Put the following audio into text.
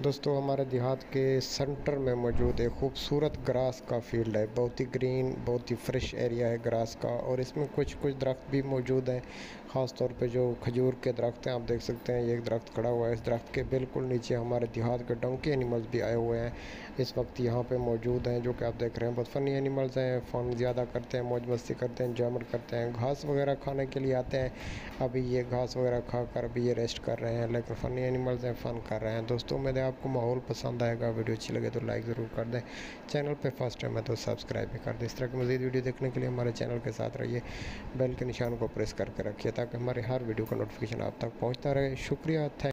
दोस्तों हमारे देहात के सेंटर में मौजूद एक खूबसूरत ग्रास का फील्ड है। बहुत ही ग्रीन, बहुत ही फ्रेश एरिया है ग्रास का। और इसमें कुछ कुछ दरख्त भी मौजूद हैं। ख़ास तौर पे जो खजूर के दरख्त हैं, आप देख सकते हैं ये एक दरख्त खड़ा हुआ है। इस दरख्त के बिल्कुल नीचे हमारे देहात के डंकी एनिमल्स भी आए हुए हैं, इस वक्त यहाँ पे मौजूद हैं, जो कि आप देख रहे हैं। बहुत फ़नी एनिमल्स हैं, फ़न ज़्यादा करते हैं, मौज मस्ती करते हैं, एंजॉयमेंट करते हैं, घास वगैरह खाने के लिए आते हैं। अभी ये घास वगैरह खाकर अभी ये रेस्ट कर रहे हैं, लेकिन फ़नी एनिमल्स हैं, फ़न कर रहे हैं। दोस्तों मेरे आपको माहौल पसंद आएगा, वीडियो अच्छी लगे तो लाइक ज़रूर कर दें। चैनल पे फर्स्ट टाइम है तो सब्सक्राइब भी कर दें। इस तरह की मज़ीद वीडियो देखने के लिए हमारे चैनल के साथ रहिए, बेल के निशान को प्रेस करके रखिए ताकि हमारे हर वीडियो का नोटिफिकेशन आप तक पहुंचता रहे। शुक्रिया। थैंक